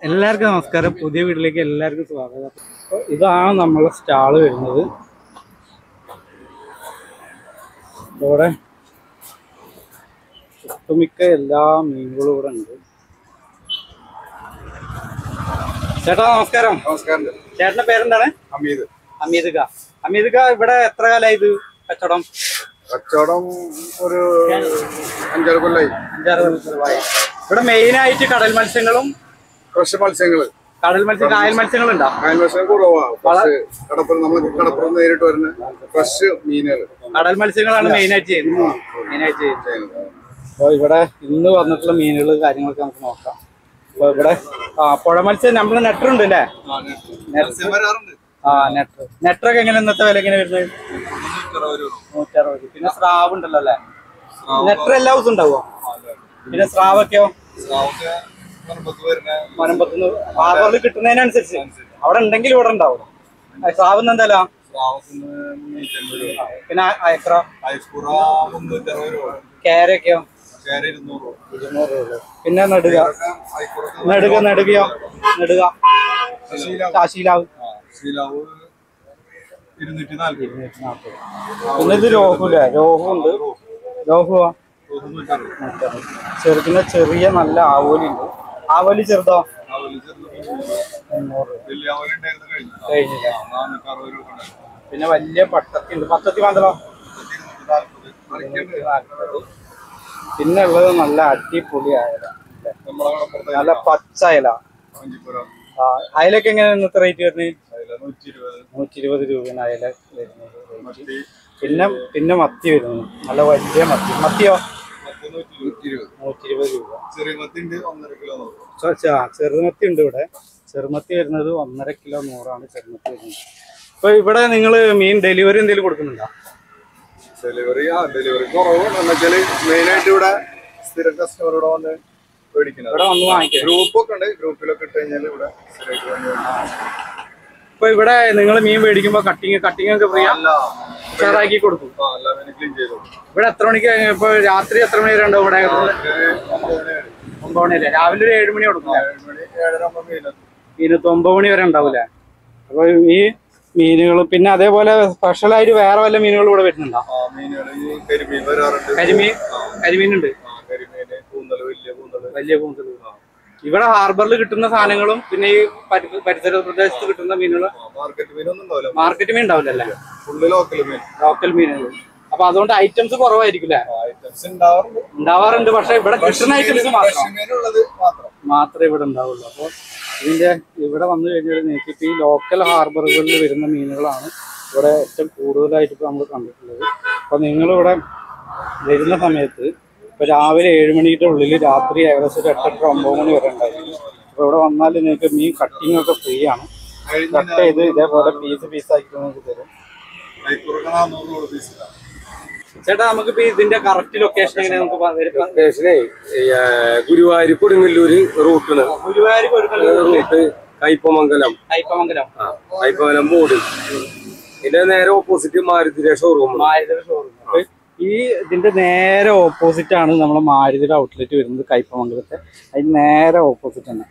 എല്ലാവർക്കും നമസ്കാരം. പുതിയ വീട്ടിലേക്ക് എല്ലാവർക്കും സ്വാഗതം. ഇതാണ് നമ്മളെ സ്റ്റാള് വരുന്നത്. ഇവിടെ ഒട്ടുമിക്ക എല്ലാ മീനുകളും ഇവിടെ ഉണ്ട്. ചേട്ടാ നമസ്കാരം. നമസ്കാരം. ചേട്ടന്റെ പേരെന്താണ്? ഹമീദ്. ഹമീദ് ഇവിടെ എത്ര കാലമായി ഇത് കച്ചവടം? കച്ചവടം ഒരു 5-6 കൊല്ലമായി. ഇവിടെ മെയിൻ ആയിട്ട് കടൽ മത്സ്യങ്ങളും ഫ്രഷ് മത്സ്യങ്ങള്. കായൽ മത്സ്യങ്ങളുണ്ടോ? കായൽ മത്സ്യം കുറവാണ്. കടപ്പുറം നേരിട്ട് വരുന്ന ഫ്രഷ് മീനുകൾ, കടൽ മത്സ്യങ്ങളാണ് മെയിനായിട്ട് ചെയ്യുന്നത്. അപ്പോൾ ഇവിടെ ഇന്ന് വന്നിട്ടുള്ള മീനുകൾ കാര്യങ്ങളൊക്കെ നമുക്ക് നോക്കാം. അപ്പോൾ ഇവിടെ പുഴ മത്സ്യം നമ്മള് നെറ്ററുണ്ട് അല്ലേ? നെറ്ററൊക്കെ എങ്ങനെ ഇന്നത്തെ വില എങ്ങനെ വരുന്നത്? 160. പിന്നെ സ്രാവ് ഉണ്ടല്ലോ അല്ലേ? നെറ്റർ എല്ലാ ദിവസവും ഉണ്ടാവോ? പിന്നെ സ്രാവൊക്കെയോ? മലമ്പത്തുനിന്ന് ഹാർബറിൽ കിട്ടുന്നതിനനുസരിച്ച് അവിടെ ഉണ്ടെങ്കിൽ ഇവിടെ ഉണ്ടാവും. സ്രാവിന് എന്തായാലും പിന്നെ അയക്ര കേരയൊക്കെയോ? 200 രൂപ. പിന്നെ നെടുകയോ? ശീലാവ് 240. പിന്നെ ഇത് രോഹുല്ലേ? രോഹു ഉണ്ട്. രോഹുവാ ചെറുതിന് ചെറിയ നല്ല ആവോലി ഉണ്ട്. ആവോലി ചെറുതോ? കഴിഞ്ഞില്ല. പിന്നെ വലിയ പട്ടത്തി ഉണ്ട്. പത്തത്തി മാന്തലോ? പിന്നെ ഉള്ളത് നല്ല അടിപൊളി അയല, നല്ല പച്ച അയല. അയലൊക്കെ എങ്ങനെ ഇന്നത്തെ റേറ്റ് വരുന്നത്? 120 രൂപയാണ് അയല വരുന്നത്. പിന്നെ മത്തി വരുന്നു, നല്ല വലിയ മത്തിയോ? 120 രൂപ. ചെറുമത്തി ഉണ്ട് ഇവിടെ. ചെറുമത്തി വരുന്നത് 1.5 കിലോ 100 ചെറുമത്തി വരുന്നത്. ഇപ്പൊ ഇവിടെ നിങ്ങൾ മീൻ ഡെലിവറി എന്തെങ്കിലും കൊടുക്കുന്നുണ്ടോ? ഡെലിവറി കുറവാണ്. എന്നുവെച്ചാല് മെയിനായിട്ട് ഇവിടെ സ്ഥിരം കസ്റ്റമറോടെ വന്ന് മേടിക്കുന്നത്. ഗ്രൂപ്പൊക്കെ ഉണ്ട്. ഗ്രൂപ്പിലൊക്കെ ഇട്ട് കഴിഞ്ഞാൽ ഇവിടെ ഇപ്പൊ ഇവിടെ നിങ്ങൾ മീൻ മേടിക്കുമ്പോ കട്ടിങ് ഒക്കെ ഫ്രീ ഉഷാറാക്കി കൊടുക്കും. ഇവിടെ എത്ര മണിക്ക്? ഇപ്പൊ രാത്രി എത്ര മണി വരെ ഉണ്ടാവും ഇവിടെ? 9 മണി അല്ലേ? രാവിലെ ഒരു 7 മണി കൊടുക്കും. 9 മണി വരെ ഉണ്ടാവൂലേ? അപ്പൊ ഈ മീനുകൾ പിന്നെ അതേപോലെ സ്പെഷ്യലായിട്ട് വേറെ വല്ല മീനുകളും ഇവിടെ വരുന്നുണ്ടോ? കരിമീനുണ്ട്. വലിയ കൂന്തൽ. ഇവിടെ ഹാർബറിൽ കിട്ടുന്ന സാധനങ്ങളും പിന്നെ ഈ പരിസര പ്രദേശത്ത് കിട്ടുന്ന മീനുകൾ മാർക്കറ്റ് മീൻ ഉണ്ടാവില്ലല്ലേ? ലോക്കൽ മീനുകൾ. അപ്പൊ അതുകൊണ്ട് ഐറ്റംസ് കുറവായിരിക്കും. ഉണ്ടാവാറുണ്ട്, പക്ഷെ ഇവിടെ കിട്ടുന്ന ഐറ്റംസ് മാത്രമേ ഇവിടെ ഉണ്ടാവുള്ളൂ. അപ്പോൾ ഇവിടെ വന്നു കഴിഞ്ഞാൽ നിങ്ങൾക്ക് ഈ ലോക്കൽ ഹാർബറുകളിൽ വരുന്ന മീനുകളാണ് ഇവിടെ ഏറ്റവും കൂടുതലായിട്ട് ഇപ്പൊ നമ്മൾ കണ്ടിട്ടുള്ളത്. അപ്പൊ നിങ്ങളിവിടെ വരുന്ന സമയത്ത് ഇപ്പൊ രാവിലെ 7 മണിയുടെ ഉള്ളിൽ രാത്രി ഏകദേശം ഒരു 8-9 മണി വരെ ഉണ്ടായിരുന്നു. അപ്പൊ ഇവിടെ വന്നാൽ നിങ്ങൾക്ക് മീൻ കട്ടിങ് ഒക്കെ ഫ്രീ ആണ്. കട്ട് ചെയ്ത് ഇതേപോലെ പീസാക്കി നിങ്ങൾക്ക് തരും. ചേട്ടാ നമുക്കിപ്പോ ഇതിന്റെ കറക്റ്റ് ലൊക്കേഷൻ എങ്ങനെ? ലൊക്കേഷനെ ഗുരുവായൂർ കൊടുങ്ങല്ലൂര് റൂട്ടാണ്. Guruvayur route Kaipamangalam board. ഇതിന്റെ നേരെ ഓപ്പോസിറ്റ് മാരുതിയുടെ ഷോറൂം. ഈ ഇതിന്റെ നേരെ ഓപ്പോസിറ്റ് ആണ് നമ്മളെ മാരുതിയുടെ ഔട്ട്ലെറ്റ് വരുന്നത്, കയ്പമംഗലത്തെ. അതിന് നേരെ ഓപ്പോസിറ്റ് തന്നെ.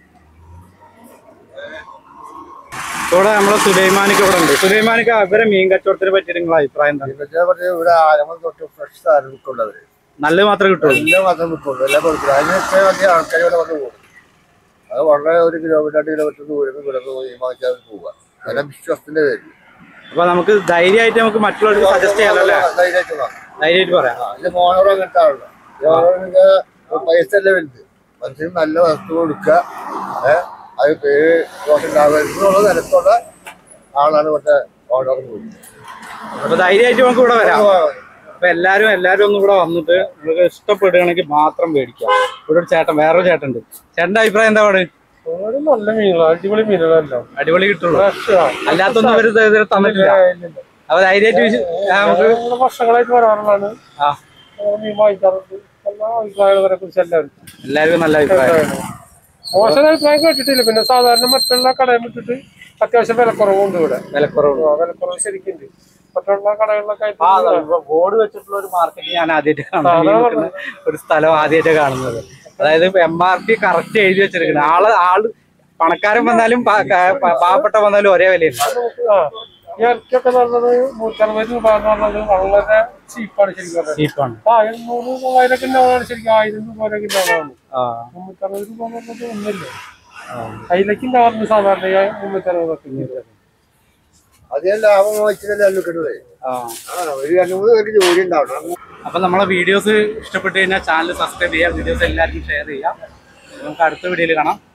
ഇവിടെ നമ്മളെ സുലൈമാനിക്ക് ഇവിടെ ഉണ്ട്. സുലൈമാനിക്ക് അവരെ മീൻ കച്ചവടത്തിനെ പറ്റി നിങ്ങളുടെ അഭിപ്രായം എന്താണ്? ഇവിടെ ആരംഭം തൊട്ട് ഫ്രഷ് സാധനം കിട്ടുള്ളത്. നല്ലത് മാത്രമേ കിട്ടുള്ളൂ. എല്ലാം കൊടുക്കില്ല. അതിന് ആൾക്കാർ ഇവിടെ വന്ന് പോകും. അത് വളരെ 1 കിലോമീറ്റർ 2 കിലോമീറ്റർ ദൂരം ഇവിടെ വാങ്ങിച്ചാൽ പോവുക. അതെല്ലാം വിശ്വാസത്തിന്റെ പേരിൽ. അപ്പൊ നമുക്ക് ധൈര്യമായിട്ട് നമുക്ക് മറ്റുള്ളവർക്ക് സജസ്റ്റ് ചെയ്യാമല്ലേ? ധൈര്യമായിട്ട് പറയാം. ഇത് മോണോറോ കിട്ടാറുണ്ട്. പൈസ അല്ലേ വലുത്. മനുഷ്യന് നല്ല വസ്തു കൊടുക്കുക. അത് പേര് ദോഷമുള്ള നിലത്തുള്ള ആളാണ് ഇവിടുത്തെ ഓർഡർ കൊടുക്കുന്നത്. അപ്പൊ ധൈര്യമായിട്ട് നമുക്ക് ഇവിടെ വരാം. അപ്പൊ എല്ലാരും ഒന്നും ഇവിടെ വന്നിട്ട് നിങ്ങൾക്ക് ഇഷ്ടപ്പെടുകയാണെങ്കിൽ മാത്രം മേടിക്കാം. ഇവിടെ ഒരു വേറൊരു ചേട്ടൻ ഉണ്ട്. ചേട്ടന്റെ അഭിപ്രായം എന്താ? അവിടെ നല്ല മീനുകൾ, അടിപൊളി മീനുകളല്ലോ. അടിപൊളി കിട്ടുള്ളൂ. അല്ലാത്തൊന്നും അവര് തന്നിട്ടില്ല. അപ്പൊ ധൈര്യമായിട്ട് നമുക്ക് വർഷങ്ങളായിട്ട് വരാറുള്ളതാണ്. മീൻ വാങ്ങിക്കാറുണ്ട്. എല്ലാ അഭിപ്രായങ്ങളെ കുറിച്ച് എല്ലാവർക്കും നല്ല അഭിപ്രായം. മോശം അഭിപ്രായം കേട്ടിട്ടില്ല. പിന്നെ സാധാരണ മറ്റുള്ള കടയിൽ വിട്ടിട്ട് അത്യാവശ്യം വിലക്കുറവുണ്ട് ഇവിടെ. വിലക്കുറവ് ശരിക്കും മറ്റുള്ള കടകളിലൊക്കെ ബോർഡ് വെച്ചിട്ടുള്ള ഒരു മാർക്കറ്റ് ഞാൻ ആദ്യമായിട്ട് കാണുന്നത്. ഒരു സ്ഥലം ആദ്യമായിട്ട് കാണുന്നത്. അതായത് MRP കറക്റ്റ് എഴുതി വെച്ചിരിക്കുന്നത്. പണക്കാരൻ വന്നാലും പാവപ്പെട്ട വന്നാലും ഒരേ വിലയില്ല. ഈ ഇറച്ചിയൊക്കെ പറഞ്ഞത് 160 രൂപ എന്ന് പറഞ്ഞത് വളരെ ചീപ്പാണ് ശരിക്കും. ചീപ്പാണ്. 800-900 ഉണ്ടാവാണ് ശരിക്കും. 1000 രൂപ വരെയൊക്കെ ഉണ്ടാവാണ്. 360 രൂപ എന്ന് പറഞ്ഞത് ഒന്നുമില്ല. അതിലേക്ക് ഉണ്ടാവുന്നത് സാധാരണ 360. അതേ ലാഭം വാങ്ങിച്ചതല്ലേ കിട്ടുന്നത്. ഒരു 2-3 പേർക്ക് ജോലി ഉണ്ടാവണം. അപ്പൊ നമ്മളെ വീഡിയോസ് ഇഷ്ടപ്പെട്ട് കഴിഞ്ഞാൽ ചാനൽ സബ്സ്ക്രൈബ് ചെയ്യുക, വീഡിയോസ് എല്ലാവർക്കും ഷെയർ ചെയ്യുക. നമുക്ക് അടുത്ത വീഡിയോയിൽ കാണാം.